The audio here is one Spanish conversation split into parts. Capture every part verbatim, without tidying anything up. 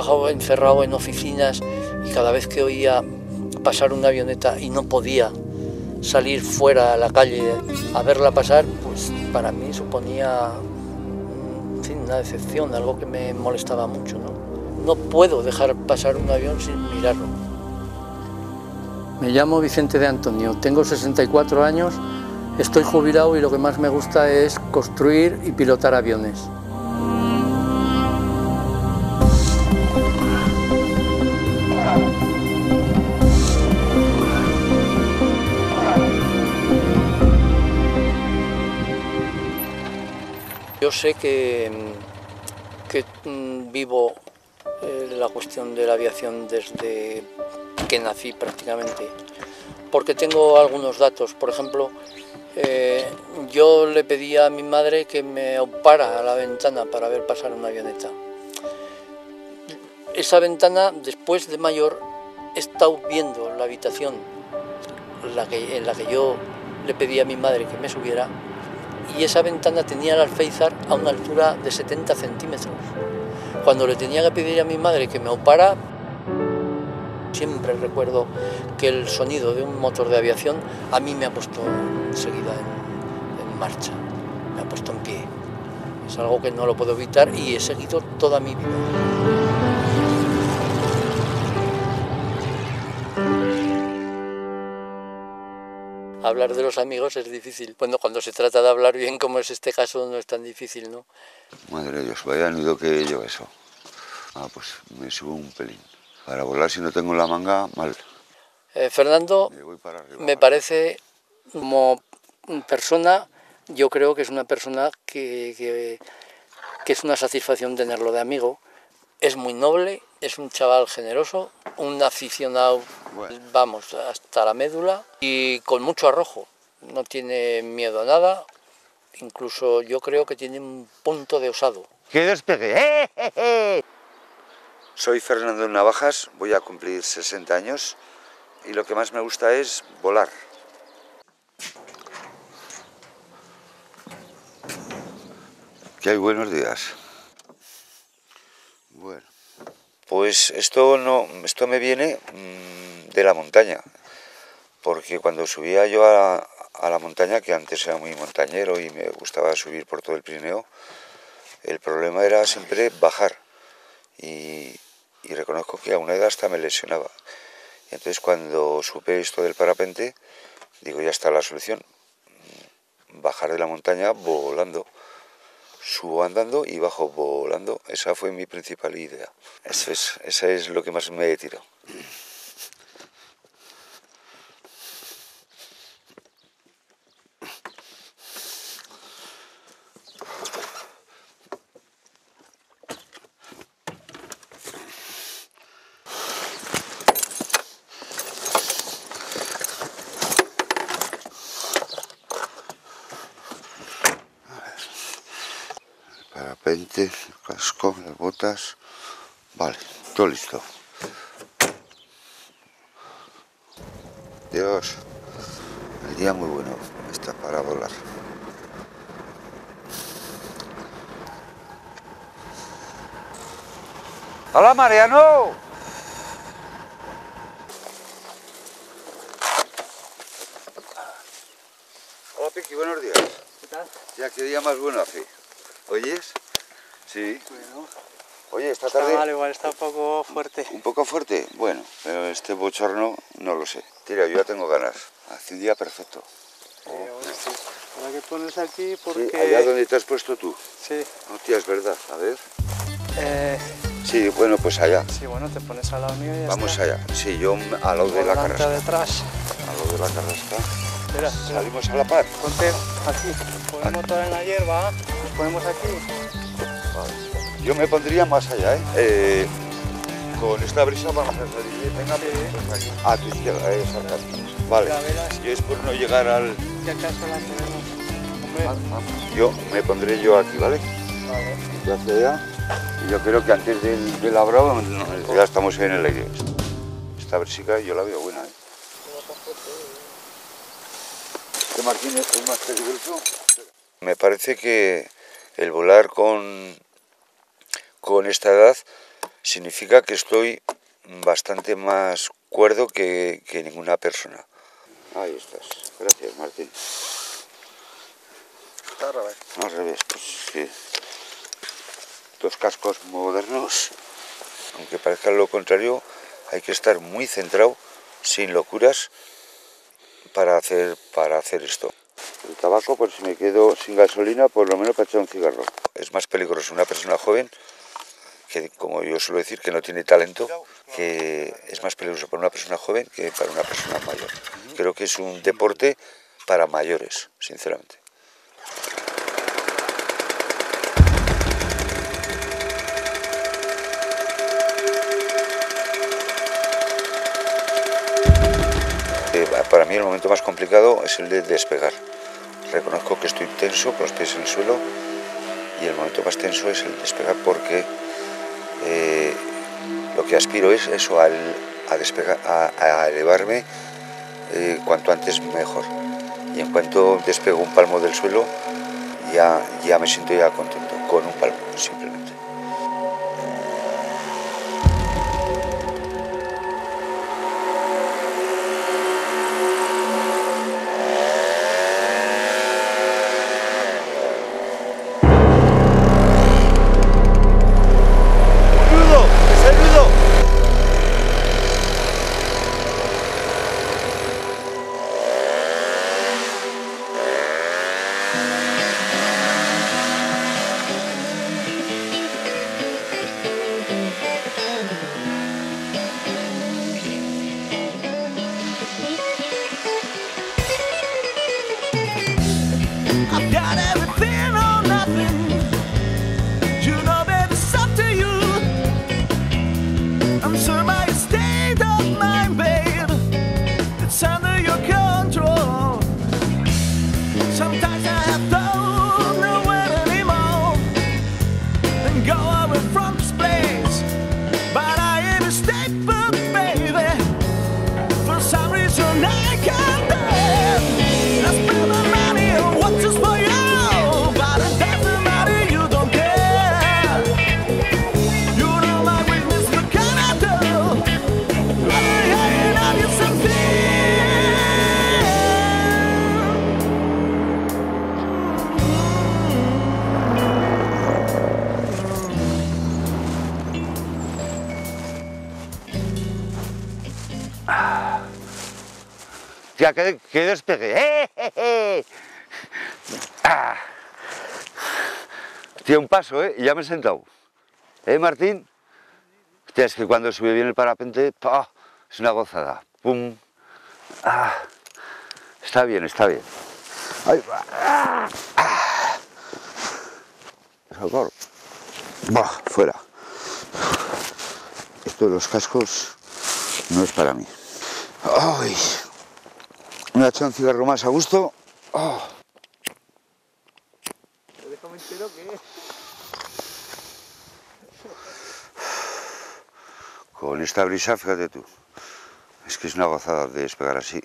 trabajado encerrado en oficinas y cada vez que oía pasar una avioneta y no podía salir fuera a la calle a verla pasar, pues para mí suponía, en fin, una decepción, algo que me molestaba mucho, ¿no? No puedo dejar pasar un avión sin mirarlo. Me llamo Vicente de Antonio, tengo sesenta y cuatro años, estoy jubilado y lo que más me gusta es construir y pilotar aviones. Yo sé que, que vivo eh, la cuestión de la aviación desde que nací prácticamente, porque tengo algunos datos. Por ejemplo, eh, yo le pedí a mi madre que me opara a la ventana para ver pasar una avioneta. Esa ventana, después de mayor, he estado viendo la habitación en la que, en la que yo le pedí a mi madre que me subiera, y esa ventana tenía el alféizar a una altura de setenta centímetros. Cuando le tenía que pedir a mi madre que me opara, siempre recuerdo que el sonido de un motor de aviación a mí me ha puesto enseguida en, en marcha, me ha puesto en pie. Es algo que no lo puedo evitar y he seguido toda mi vida. Hablar de los amigos es difícil. Bueno, cuando se trata de hablar bien, como es este caso, no es tan difícil, ¿no? Madre de Dios, vaya nudo que lleva eso. Ah, pues me subo un pelín. Para volar, si no tengo la manga, mal. Eh, Fernando, me, voy para arriba, me parece, como persona, yo creo que es una persona que, que, que es una satisfacción tenerlo de amigo. Es muy noble, es un chaval generoso, un aficionado, bueno, vamos, hasta la médula, y con mucho arrojo. No tiene miedo a nada, incluso yo creo que tiene un punto de osado. ¡Que despegue! ¡Eh, eh, eh! Soy Fernando Navajas, voy a cumplir sesenta años y lo que más me gusta es volar. ¿Qué hay? Buenos días. Bueno, pues esto no, esto me viene mmm, de la montaña, porque cuando subía yo a, a la montaña, que antes era muy montañero y me gustaba subir por todo el Pirineo, el problema era siempre bajar y, y reconozco que a una edad hasta me lesionaba. Y entonces cuando supe esto del parapente, digo, ya está la solución, bajar de la montaña volando. Subo andando y bajo volando. Esa fue mi principal idea. Eso es, esa es lo que más me tiró. Parapente, el casco, las botas, vale, todo listo. Dios, el día muy bueno está para volar. ¡Hola, Mariano! Hola, Piqui, buenos días. ¿Qué tal? Ya, qué día más bueno hace. ¿Oyes? Sí. Bueno, Oye, esta está tarde... mal, igual está un poco fuerte. ¿Un poco fuerte? Bueno, pero este bochorno no lo sé. Tira, yo ya tengo ganas. Hace un día perfecto. Oh. Eh, bueno, sí. Ahora que pones aquí porque... Sí, allá donde te has puesto tú. Sí. Hostia, es verdad. A ver. Eh... Sí, bueno, pues allá. Sí, bueno, te pones al lado mío y ya Vamos está. allá. Sí, yo al lado de la carrasca. detrás. Al lado de la carrasca. Espera, salimos a la par. Ponte aquí. Pon el motor en la hierba. Nos ponemos aquí. Vale. Yo me pondría más allá, ¿eh? eh con esta brisa vamos a salir. Venga, pues aquí. A tu izquierda, eh, exactamente. Vale. Yo es por no llegar al... Si acaso la tenemos. Hombre. Yo me pondré yo aquí, ¿vale? Vale. Yo hacia allá. Y yo creo que antes del, del labrado no, ya estamos en el aire. Esta brisica yo la veo buena, ¿eh? ¿Este Martín es más peligroso? Me parece que el volar con, con esta edad significa que estoy bastante más cuerdo que, que ninguna persona. Ahí estás. Gracias, Martín. Está al revés. Al revés, pues sí. Dos cascos modernos. Aunque parezca lo contrario, hay que estar muy centrado, sin locuras, para hacer, para hacer esto. El tabaco, por si me quedo sin gasolina, por lo menos para echar un cigarro. Es más peligroso una persona joven, que como yo suelo decir, que no tiene talento, que es más peligroso para una persona joven que para una persona mayor. Creo que es un deporte para mayores, sinceramente. Para mí el momento más complicado es el de despegar. Reconozco que estoy tenso, con los pies en el suelo, y el momento más tenso es el despegar porque eh, lo que aspiro es eso, al, a, despegar, a, a elevarme eh, cuanto antes mejor. Y en cuanto despego un palmo del suelo, ya, ya me siento ya contento, con un palmo, simplemente. Ya que, que despegué. ¡Eh, eh, eh! Ah. Hostia, un paso, ¿eh? Y ya me he sentado. ¿Eh, Martín? Hostia, es que cuando sube bien el parapente, ¡pah! Es una gozada. ¡Pum! Ah. Está bien, está bien. Ahí va. Ah. Ah. Socorro. Bah, fuera. Esto de los cascos no es para mí. ¡Ay! Me ha echado un cigarro más a gusto. Oh. Déjame entero que... Con esta brisa, fíjate tú. Es que es una gozada de despegar así.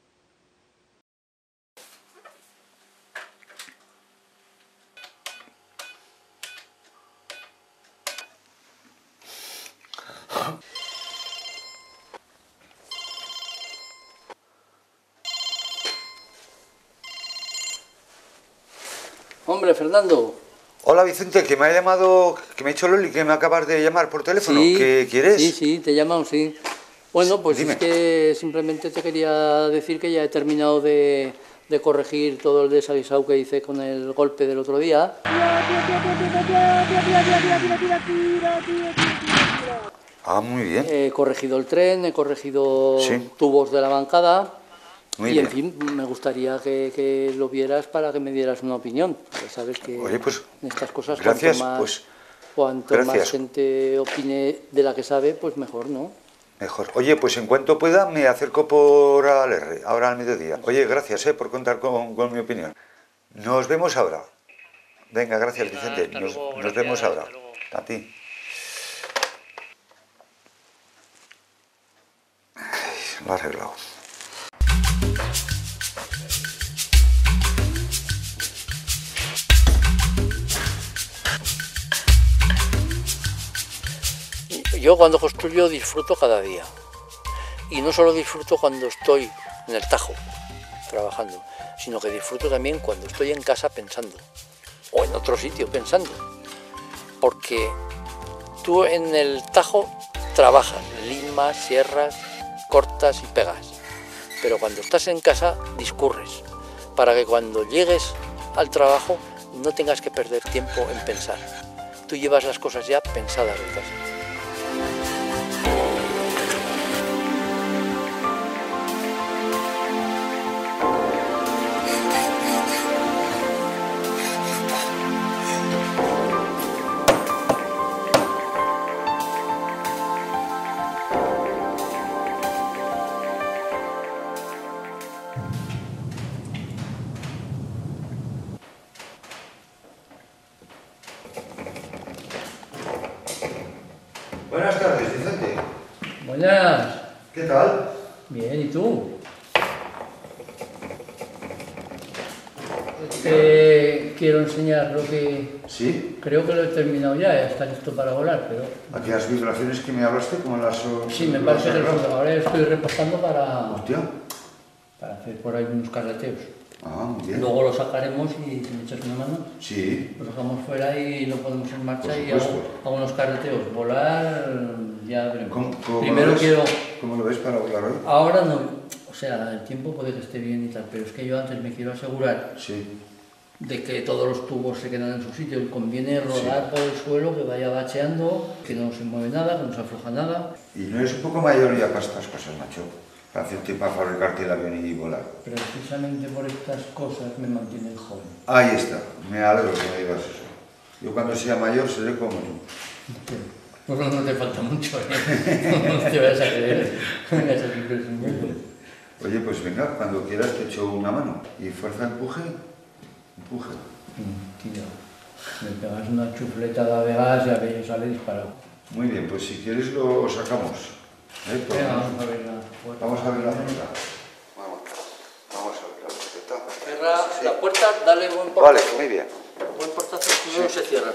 Hombre, Fernando. Hola, Vicente, que me ha llamado, que me ha dicho Loli, que me acabas de llamar por teléfono. Sí, ¿Qué quieres? Sí, sí, te llaman, sí. Bueno, pues Dime. Es que simplemente te quería decir que ya he terminado de, de corregir todo el desaguisado que hice con el golpe del otro día. Ah, muy bien. He corregido el tren, he corregido Sí. tubos de la bancada. Muy y bien. en fin, me gustaría que, que lo vieras para que me dieras una opinión. Ya sabes que Oye, pues, en estas cosas gracias, cuanto más, pues, cuanto gracias. más gente opine de la que sabe, pues mejor, ¿no? Mejor. Oye, pues en cuanto pueda me acerco por al R, ahora al mediodía. Oye, gracias eh, por contar con, con mi opinión. Nos vemos ahora. Venga, gracias, Venga, Vicente. hasta Nos, luego, nos gracias, vemos ahora. hasta luego. A ti. Ay, lo ha arreglado. yo cuando construyo disfruto cada día. Y no solo disfruto cuando estoy en el Tajo trabajando, sino que disfruto también cuando estoy en casa pensando, o en otro sitio pensando. Porque tú en el Tajo trabajas, limas, sierras, cortas y pegas. Pero cuando estás en casa discurres, para que cuando llegues al trabajo no tengas que perder tiempo en pensar. Tú llevas las cosas ya pensadas de casa. Buenas tardes, Vicente. Buenas. ¿Qué tal? Bien, ¿y tú? Te quiero enseñar lo que... Sí. Creo que lo he terminado ya, ya está listo para volar, pero... Aquellas vibraciones que me hablaste, ¿cómo las... Sí, me parece que lo- ahora estoy repasando para, Hostia. para hacer por ahí unos carreteos. Ah, muy bien. Luego lo sacaremos y si me echas una mano, Sí. lo dejamos fuera y lo ponemos en marcha Por y hago, supuesto. hago unos carreteos. Volar, ya veremos. ¿Cómo, cómo Primero lo ves? quiero... ¿Cómo lo ves para volar hoy? Ahora no, o sea, el tiempo puede que esté bien y tal, pero es que yo antes me quiero asegurar Sí. de que todos los tubos se quedan en su sitio y conviene rodar por el suelo, que vaya bacheando, que no se mueve nada, que no se afloja nada. ¿Y no eres un poco mayor ya para estas cosas, macho? Para hacerte, para fabricarte el avión y volar. Precisamente por estas cosas me mantienen joven. Ahí está. Me alegro que me digas eso. Yo cuando sea mayor seré como tú. Pues no te falta mucho, ¿eh? No te vayas a creer. Venga, ese siempre es un buen. Oye, pues venga, cuando quieras te echo una mano. Y fuerza, empuje. Empuje. Tío, me pegas una chufleta de gas y aquello sale disparado. Muy bien, pues si quieres lo sacamos. ¿Eh? Por- Venga, vamos a ver la puerta. Vamos a ver la puerta. Vamos, vamos a ver la puerta. Cierra la puerta, dale buen portazo. Vale, muy bien. Buen portazo, si no se cierra.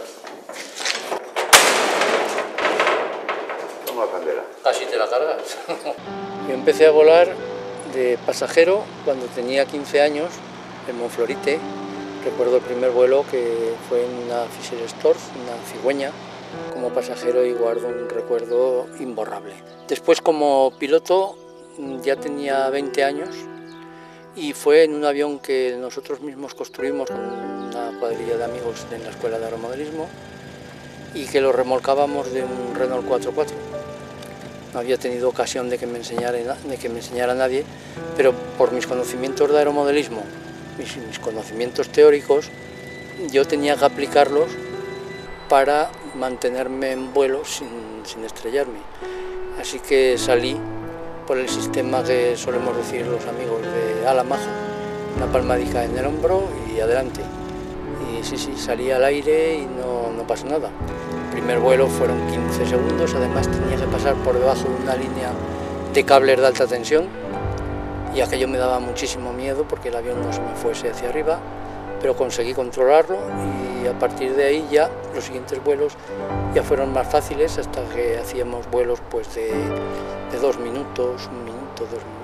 Toma la candela. Casi te la cargas. Yo empecé a volar de pasajero cuando tenía quince años en Monflorite. Recuerdo el primer vuelo que fue en una Fisher Storch, una cigüeña, como pasajero y guardo un recuerdo imborrable. Después como piloto ya tenía veinte años y fue en un avión que nosotros mismos construimos con una cuadrilla de amigos en la escuela de aeromodelismo y que lo remolcábamos de un Renault cuatro cuatro. No había tenido ocasión de que me enseñara, de que me enseñara nadie, pero por mis conocimientos de aeromodelismo, mis, mis conocimientos teóricos, yo tenía que aplicarlos para mantenerme en vuelo sin, sin estrellarme. Así que salí por el sistema que solemos decir los amigos de ala maja, una palmadica en el hombro y adelante. Y sí, sí, salí al aire y no, no pasó nada. El primer vuelo fueron quince segundos, además tenía que pasar por debajo de una línea de cables de alta tensión y aquello me daba muchísimo miedo porque el avión no se me fuese hacia arriba, pero conseguí controlarlo y a partir de ahí ya los siguientes vuelos ya fueron más fáciles hasta que hacíamos vuelos pues de, de dos minutos, un minuto, dos minutos.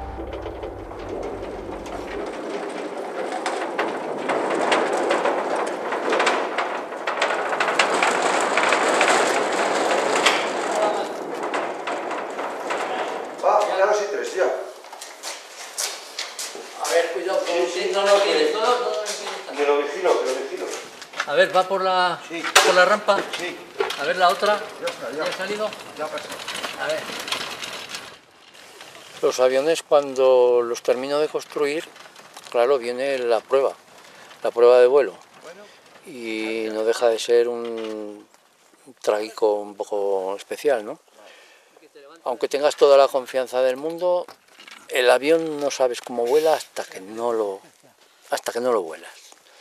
Ah, ya los y tres, ya. A ver, cuidado, sí, no lo quieres, no, no, no lo quieres. Que lo vigilo, que lo vigilo. A ver, va por la, Sí. por la rampa. Sí. A ver la otra. Ya está, ya. ¿Ya ha salido? Ya pasó. A ver. Los aviones cuando los termino de construir, claro, viene la prueba, la prueba de vuelo. Y no deja de ser un trágico un poco especial, ¿no? Aunque tengas toda la confianza del mundo, el avión no sabes cómo vuela hasta que no lo, hasta que no lo vuelas.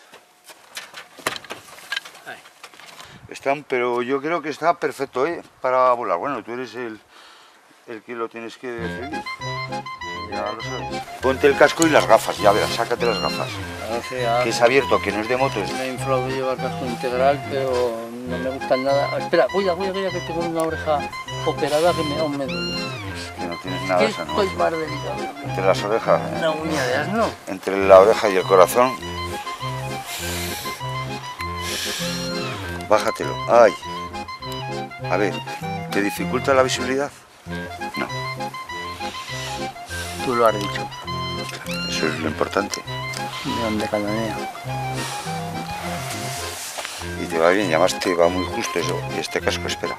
Ahí. Están, pero yo creo que está perfecto, ¿eh? Para volar. Bueno, tú eres el, el que lo tienes que decidir. Ya lo sabes. Ponte el casco y las gafas, ya verás, sácate las gafas. O sea, Que es abierto, que no es de moto. Es... me he inflado de llevar casco integral, pero no me gustan nada. Espera, cuida, cuida, cuida, que tengo una oreja operada que me, aún me duele. Es que no tienes nada ¿Qué esa, ¿no? estoy más delicado? Entre las orejas, ¿eh? Una uña de asno. Entre la oreja y el corazón. Bájatelo. ¡Ay! A ver, ¿te dificulta la visibilidad? No. Tú lo has dicho. Eso es lo importante. De donde cananea. Y te va bien, y además te va muy justo eso. Y este casco, espera.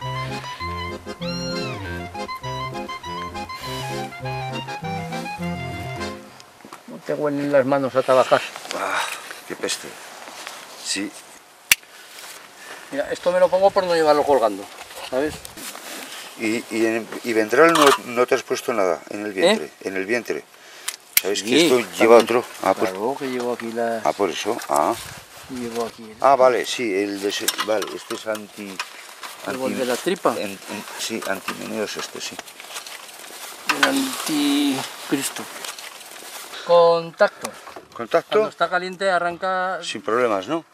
No te huelen las manos a trabajar. ¡Ah! ¡Qué peste! Sí. Mira, esto me lo pongo por no llevarlo colgando, ¿sabes? Y, y, en, y ventral no, no te has puesto nada en el vientre. ¿Eh? En el vientre. ¿Sabes Sí, que esto también. Lleva otro? Ah, pues, claro, que llevo aquí las... ah, por eso. Ah, Llevo aquí el... ah vale, sí, el de ese- vale, este es anti... ¿El de la tripa? en- en- sí, antimeneos este, sí. El anticristo. Contacto. ¿Contacto? Cuando está caliente arranca... Sin problemas, ¿no?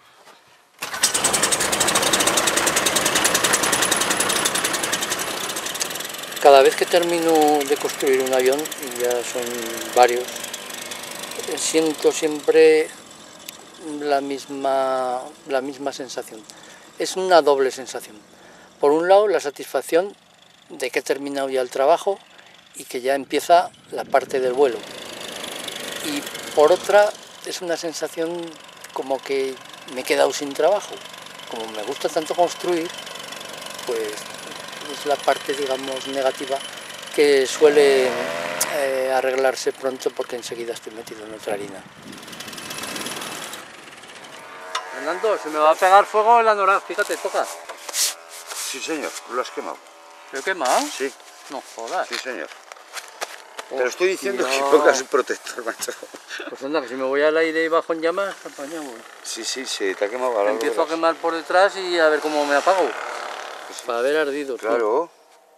Cada vez que termino de construir un avión, y ya son varios, siento siempre la misma, la misma sensación. Es una doble sensación. Por un lado, la satisfacción de que he terminado ya el trabajo y que ya empieza la parte del vuelo. Y por otra, es una sensación como que me he quedado sin trabajo. Como me gusta tanto construir, pues es la parte, digamos, negativa que suele eh, arreglarse pronto porque enseguida estoy metido en otra harina. Fernando, se me va a pegar fuego en la Nora, fíjate, toca. Sí, señor, lo has quemado. ¿Lo quema? Sí, No jodas. sí, señor. Te lo estoy diciendo Hostia. que pongas un protector, macho. Pues anda, que si me voy al aire y bajo en llamas, apañamos. Sí, sí, sí, te ha quemado. Ahora lo Empiezo a verás. quemar por detrás y a ver cómo me apago. Para haber ardido. tío. Claro.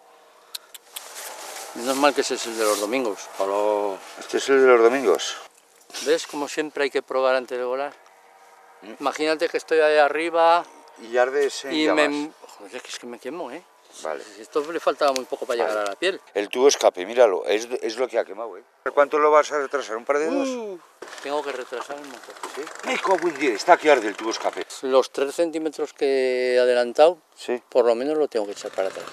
Menos mal que ese es el de los domingos. Para... Este es el de los domingos. ¿Ves? Como siempre hay que probar antes de volar. Imagínate que estoy ahí arriba Y ardes en y llamas. me... Joder, que es que me quemo, ¿eh? Vale. Esto le faltaba muy poco para Vale. llegar a la piel. El tubo escape, míralo, es, es lo que ha quemado, ¿eh? ¿Cuánto lo vas a retrasar? ¿Un par de dedos? Uh, tengo que retrasar un motor. ¿Sí? ¡Ay, cómo buen día! Está que arde el tubo escape. Los tres centímetros que he adelantado, Sí. por lo menos lo tengo que echar para atrás.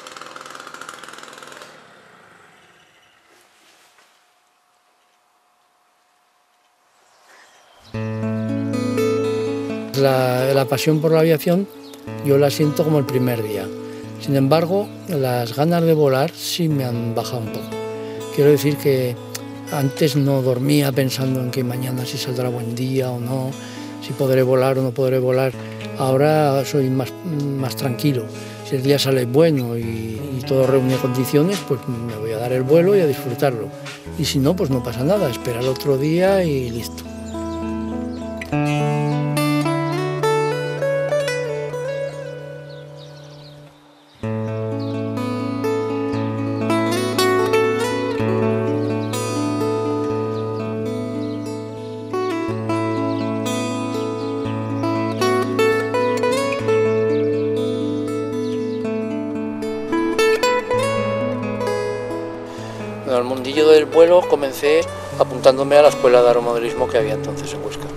La, la pasión por la aviación yo la siento como el primer día. Sin embargo, las ganas de volar sí me han bajado un poco. Quiero decir que antes no dormía pensando en que mañana si saldrá buen día o no, si podré volar o no podré volar. Ahora soy más, más tranquilo. Si el día sale bueno y, y todo reúne condiciones, pues me voy a dar el vuelo y a disfrutarlo. Y si no, pues no pasa nada, esperar otro día y listo. Bueno, el mundillo del vuelo comencé apuntándome a la escuela de aeromodelismo que había entonces en Huesca.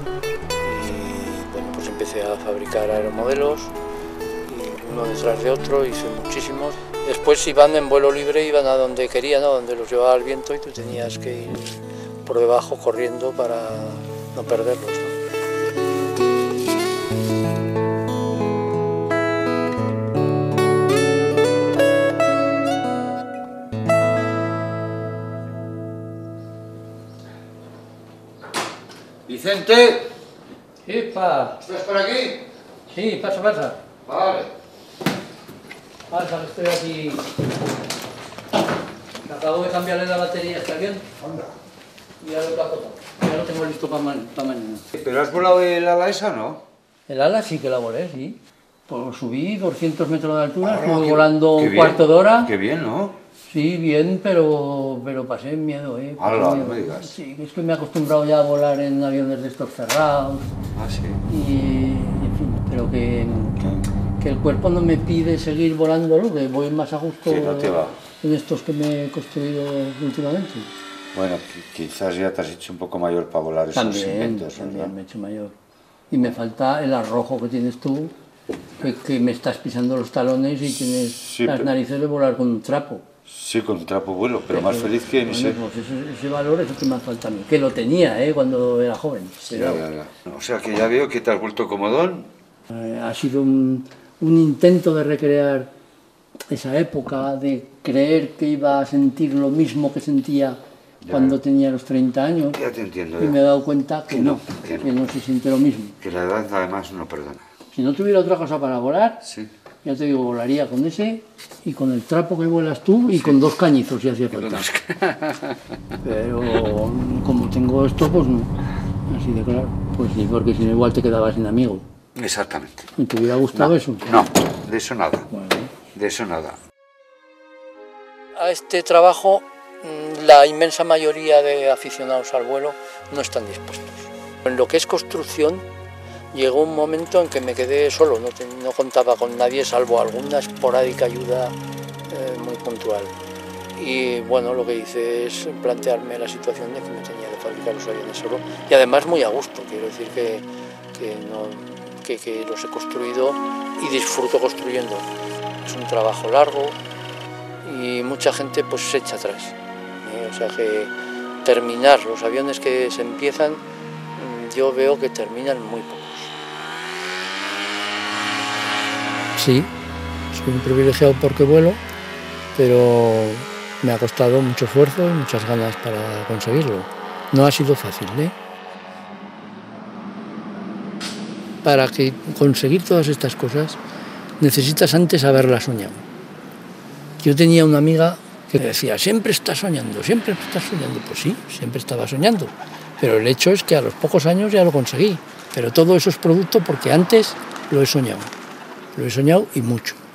Y bueno, pues empecé a fabricar aeromodelos, y uno detrás de otro, hice muchísimos. Después iban en vuelo libre, iban a donde querían, a donde los llevaba el viento, y tú tenías que ir por debajo corriendo para no perderlos, ¿no? Vicente, ¡Epa! ¿estás por aquí? Sí, pasa, pasa. Vale. Pasa, que estoy aquí. Acabo de cambiarle la batería a este avión. Anda. Y ya lo he capotado. Ya lo tengo listo para mañana. ¿Pero has volado el ala esa, no? El ala sí que la volé, sí. Pues subí doscientos metros de altura, Ah, estuve qué- volando qué un bien. cuarto de hora. Qué bien, ¿no? Sí, bien, pero, pero pasé miedo, ¿eh? Pasé Hala, no miedo. me digas. Sí, es que me he acostumbrado ya a volar en aviones de estos cerrados Ah, sí. y, en fin, pero que, ¿Qué? que el cuerpo no me pide seguir volándolo, que voy más a gusto Sí, no te va. en estos que me he construido últimamente. Bueno, quizás ya te has hecho un poco mayor para volar esos También, inventos, también ¿verdad? me he hecho mayor. Y me falta el arrojo que tienes tú, que, que me estás pisando los talones y tienes Sí, las pero- narices de volar con un trapo. Sí, con trapo vuelo, pero más feliz que ni sé. Bueno, pues ese, ese valor es el que me falta a mí, que lo tenía ¿eh? cuando era joven. Pero, Ya, ya, ya. O sea que ya veo que te has vuelto comodón. eh, ha sido un, un intento de recrear esa época, de creer que iba a sentir lo mismo que sentía Ya. cuando tenía los treinta años. Ya te entiendo. Y ya. me he dado cuenta que, Que no, no, que no. que no se siente lo mismo. Que la edad además no perdona. Si no tuviera otra cosa para volar, Sí. ya te digo, volaría con ese y con el trapo que vuelas tú y con dos cañizos si hacía falta. Pero como tengo esto, pues no. Así de claro. Pues sí, porque si no igual te quedabas sin amigos. Exactamente. ¿Y te hubiera gustado No, eso? no, de eso nada. Bueno. De eso nada. A este trabajo mm, la inmensa mayoría de aficionados al vuelo no están dispuestos. En lo que es construcción, llegó un momento en que me quedé solo, no, te- no contaba con nadie salvo alguna esporádica ayuda eh, muy puntual. Y bueno, lo que hice es plantearme la situación de que me tenía que fabricar los aviones solo y además muy a gusto, quiero decir que, que, no, que, que los he construido y disfruto construyendo. Es un trabajo largo y mucha gente pues se echa atrás. ¿eh? O sea que terminar los aviones que se empiezan, mm, yo veo que terminan muy pocos. Sí, soy un privilegiado porque vuelo, pero me ha costado mucho esfuerzo y muchas ganas para conseguirlo. No ha sido fácil, ¿eh? Para que conseguir todas estas cosas necesitas antes haberlas soñado. Yo tenía una amiga que me decía, siempre estás soñando, siempre estás soñando. Pues sí, siempre estaba soñando. Pero el hecho es que a los pocos años ya lo conseguí. Pero todo eso es producto porque antes lo he soñado. Lo he soñado y mucho.